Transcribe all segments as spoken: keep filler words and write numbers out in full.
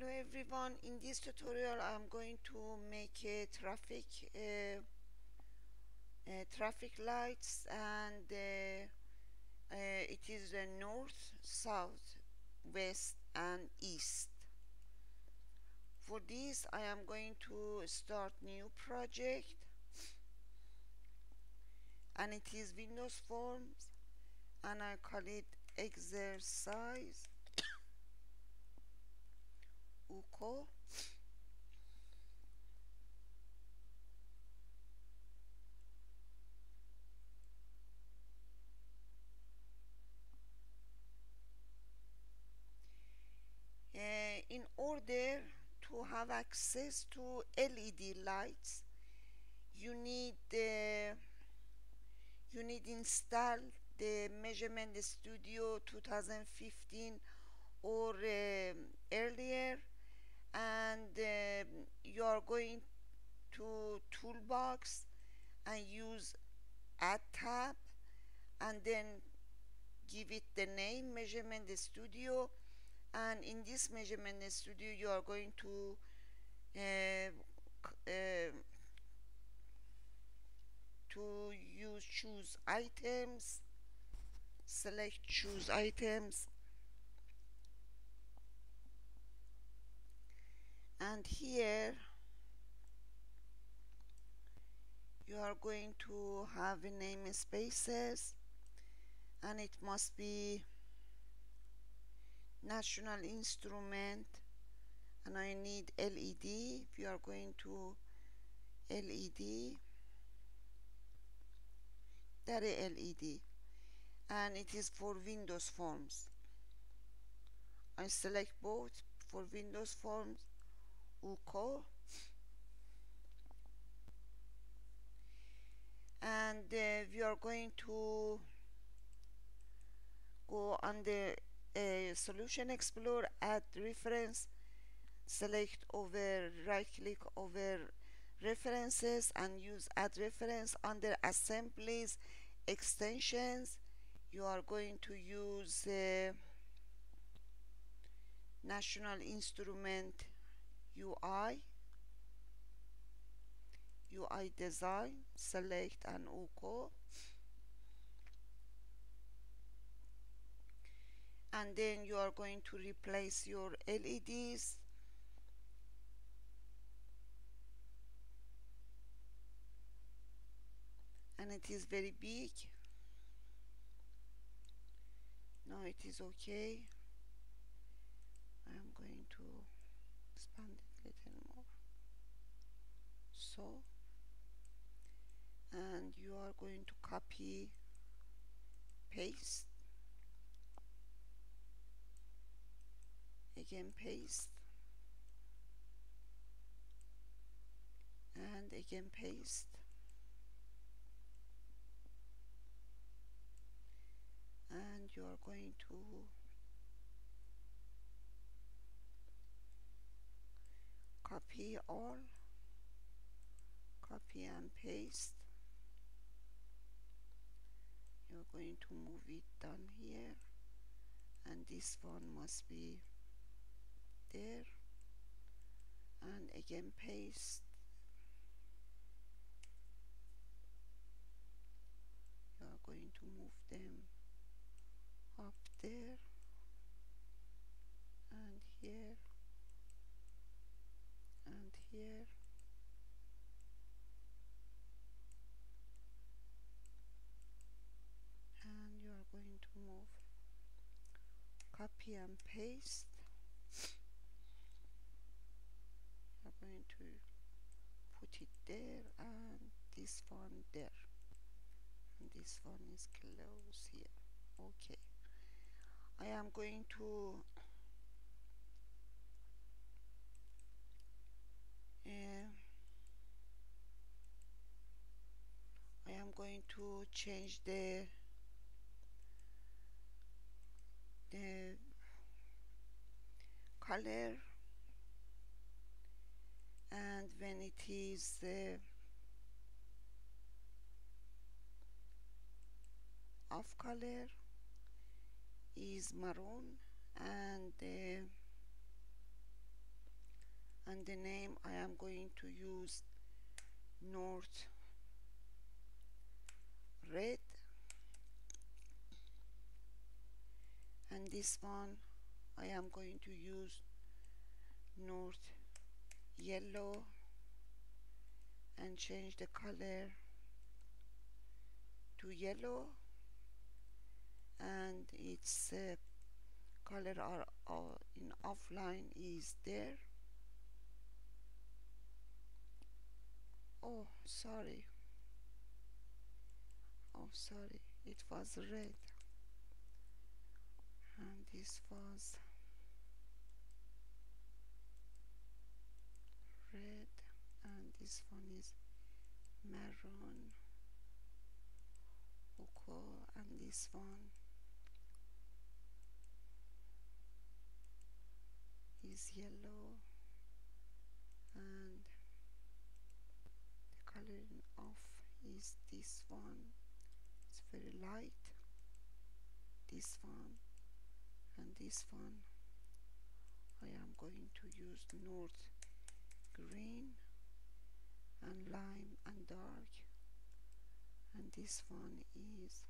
Hello everyone, in this tutorial I'm going to make a traffic uh, uh, traffic lights and uh, uh, it is uh, north, south, west and east. For this I am going to start new project and it is Windows Forms and I call it exercise uko. Uh, in order to have access to L E D lights, you need uh, you need install the Measurement Studio twenty fifteen or um, earlier, and um, you are going to Toolbox and use Add tab and then give it the name Measurement Studio. And in this Measurement Studio you are going to uh, uh, to use choose items, select choose items, and here you are going to have a namespaces and it must be National Instrument, and I need L E D. If you are going to L E D, that is L E D, and it is for Windows Forms. I select both for Windows Forms uko, and uh, we are going to go on the uh, Solution Explorer, add reference, select over, right click over references and use add reference. Under assemblies extensions you are going to use uh, National Instrument U I U I design, select and OK, and then you are going to replace your L E Ds. And it is very big. Now it is okay. I am going to expand it a little more. So, and you are going to copy, paste, again paste, and again paste, and you are going to copy all, copy and paste. You're going to move it down here, and this one must be there, and again paste. You are going to move them up there and here and here, and you are going to move, copy and paste. You are going to put it there and this one there, and this one is close here. Okay, I am going to uh, I am going to change the the color, and when it is uh, off color is maroon, and uh, and the name I am going to use North Red, and this one I am going to use North Yellow and change the color to yellow, and its uh, color are uh, in offline is there. Oh, sorry. Oh, sorry. It was red, and this was red, and this one is maroon. Okay, and this one is yellow, and the coloring off is this one. It's very light. This one and this one I am going to use North Green and lime and dark, and this one is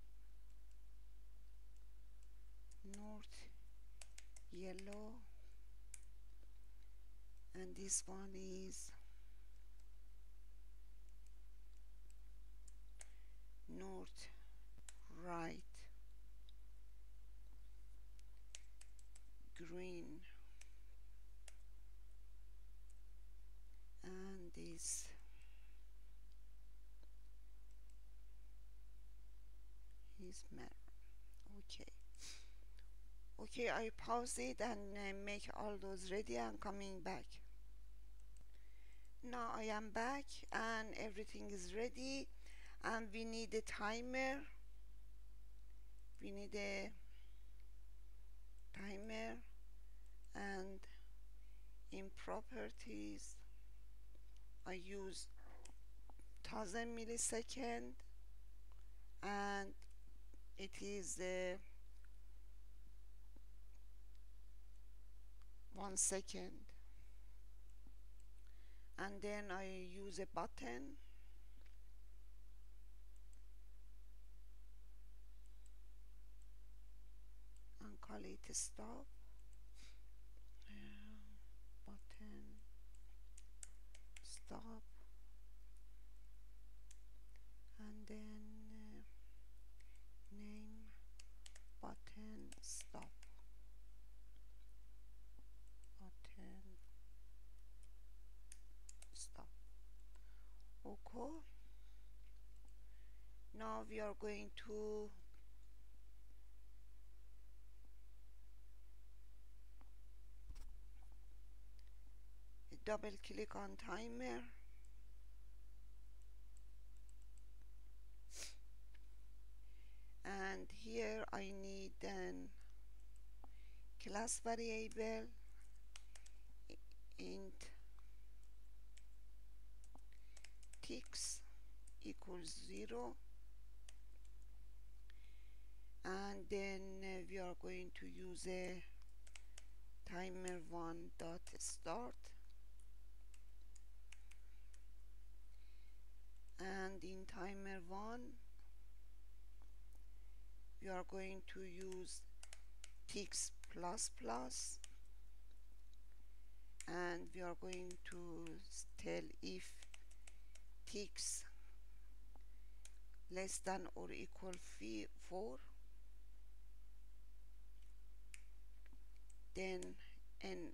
North Yellow, and this one is North Right Green, and this is maroon. Okay. Okay, I pause it and uh, make all those ready and coming back. Now I am back and everything is ready, and we need a timer. We need a timer, and in properties I use thousand millisecond, and it is uh, one second, and then I use a button and call it stop. Uh, button stop, and then uh, name button stop, button stop. Okay, now we are going to double click on timer, and here I need an class variable int ticks equals zero, and then uh, we are going to use a timer one dot start, and in timer one we are going to use ticks plus plus, and we are going to tell if ticks less than or equal four, then and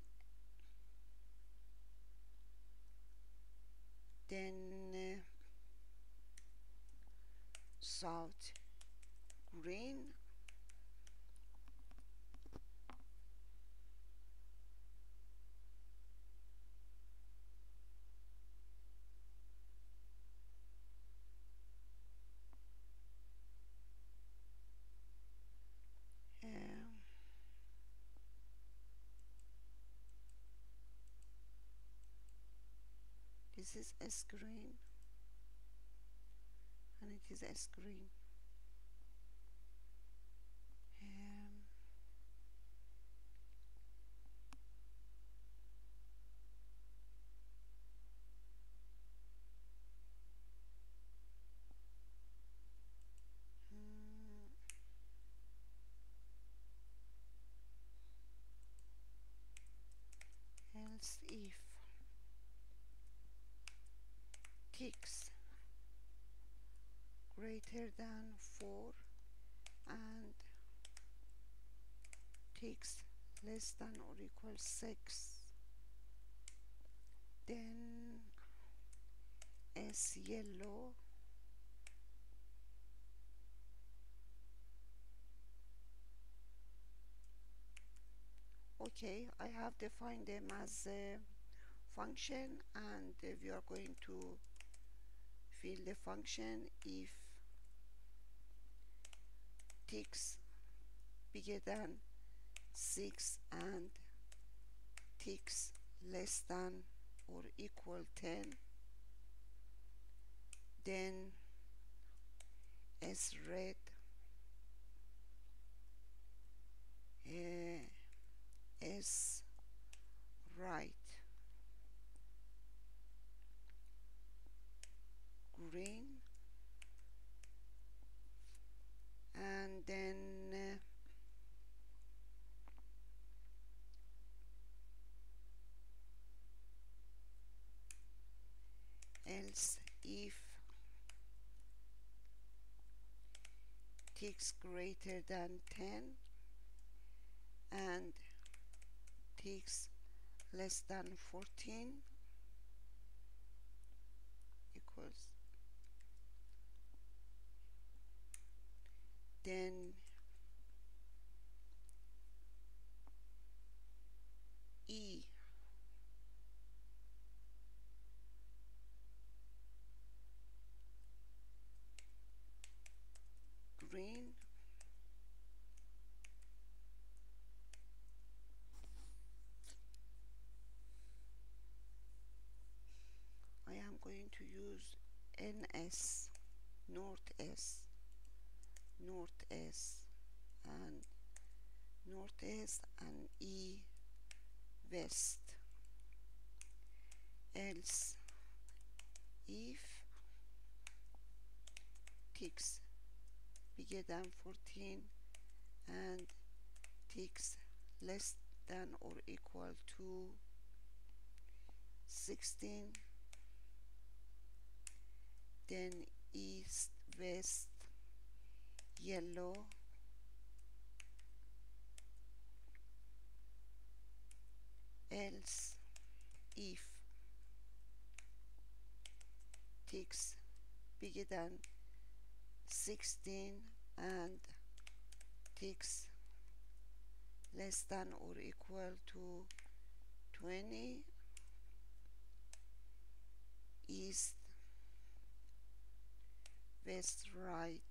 then uh, south green, um, this is S green, and it is S green. Um, x greater than four and x less than or equal six, then S yellow, okay, I have defined them as a function, and uh, we are going to fill the function if x bigger than six and x less than or equal ten, then S red, uh, S right, green, and then uh, else if x greater than ten and x less than fourteen equals, then E green, I am going to use N S, North S, North S, and North S and E west, else if x bigger than fourteen and x less than or equal to sixteen, then east, west, yellow, else if x bigger than sixteen and x less than or equal to twenty, east, west, right,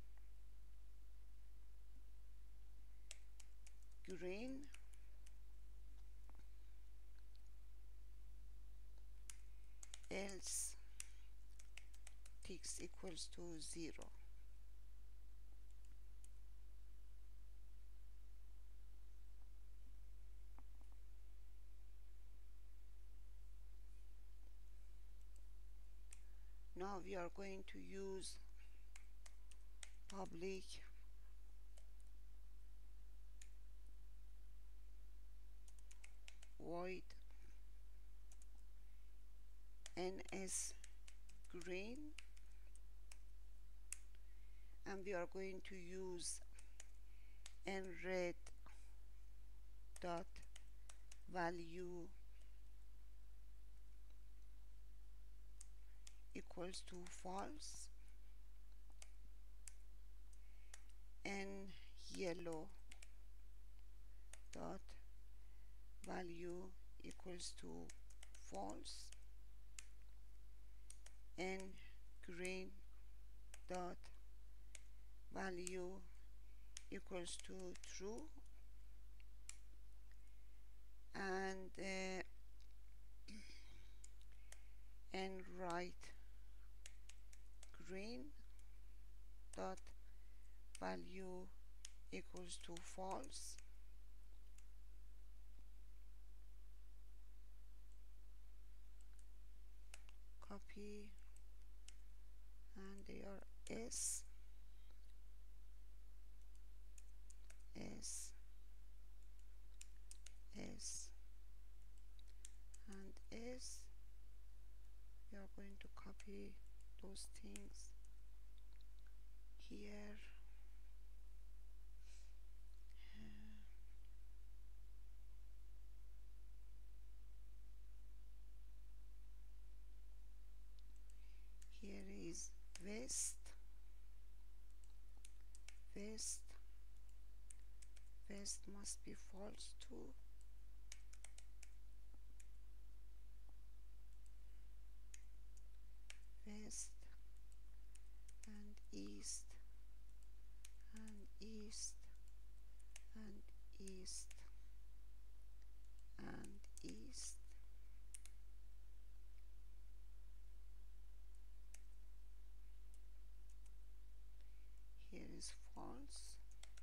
green, else x equals to zero. Now we are going to use public void ns green, and we are going to use n red dot value equals to false, and yellow dot value equals to false, and green dot value equals to true, and uh, and right green dot value equals to false, copy, and they are S, S, S, and S. We are going to copy those things here. Uh, here is west, west, west must be false too. West and east and east and east and east. Here is false.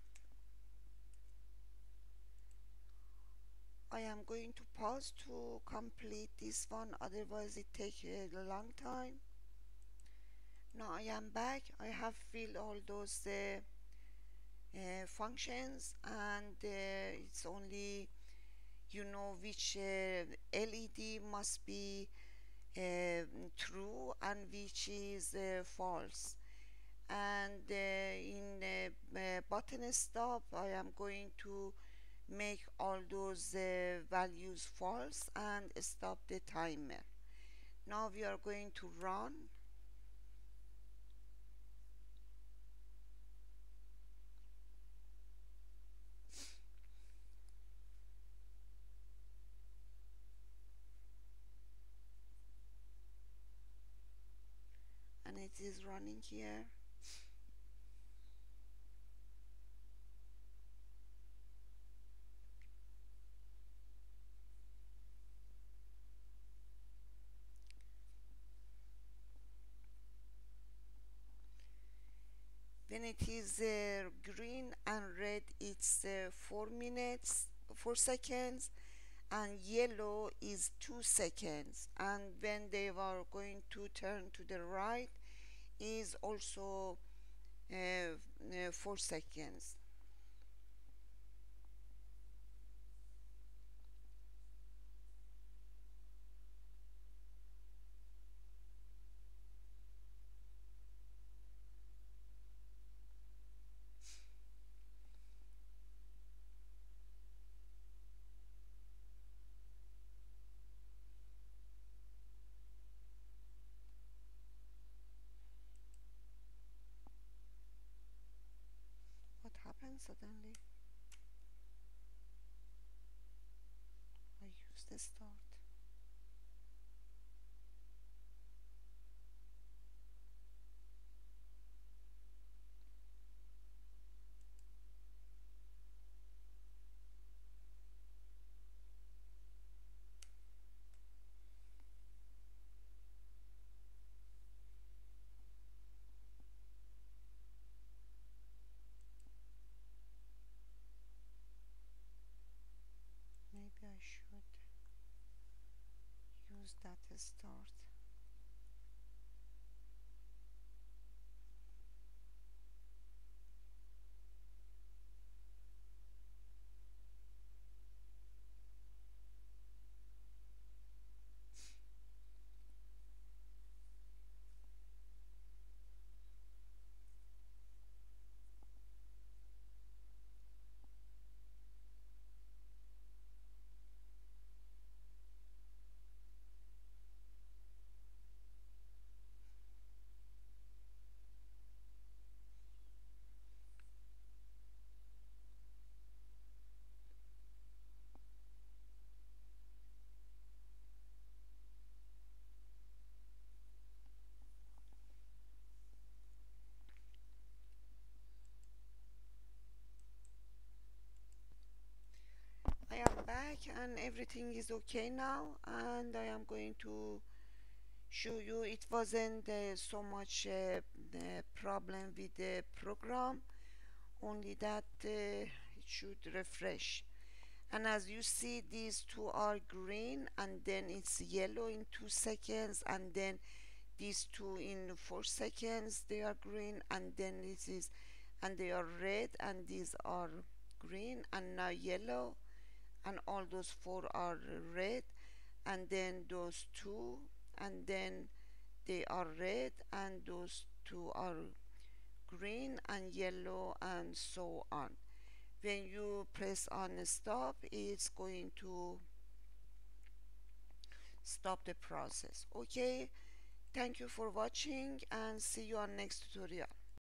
I am going to pause to complete this one, otherwise it takes a long time. Now I am back. I have filled all those uh, uh, functions, and uh, it's only you know which uh, L E D must be uh, true and which is uh, false. And uh, in uh, uh, button stop I am going to make all those uh, values false and stop the timer. Now we are going to run. And it is running here. When it is uh, green and red, it's uh, four minutes, four seconds, and yellow is two seconds. And when they are going to turn to the right, is also uh, uh, four seconds. What happened suddenly? I used the start. Maybe I should use that start. I am back and everything is okay now, and I am going to show you it wasn't uh, so much uh, the problem with the program, only that uh, it should refresh. And as you see, these two are green and then it's yellow in two seconds, and then these two in four seconds they are green, and then this is and they are red, and these are green and now yellow, and all those four are red, and then those two, and then they are red, and those two are green and yellow, and so on. When you press on stop, it's going to stop the process. Okay, thank you for watching and see you on next tutorial.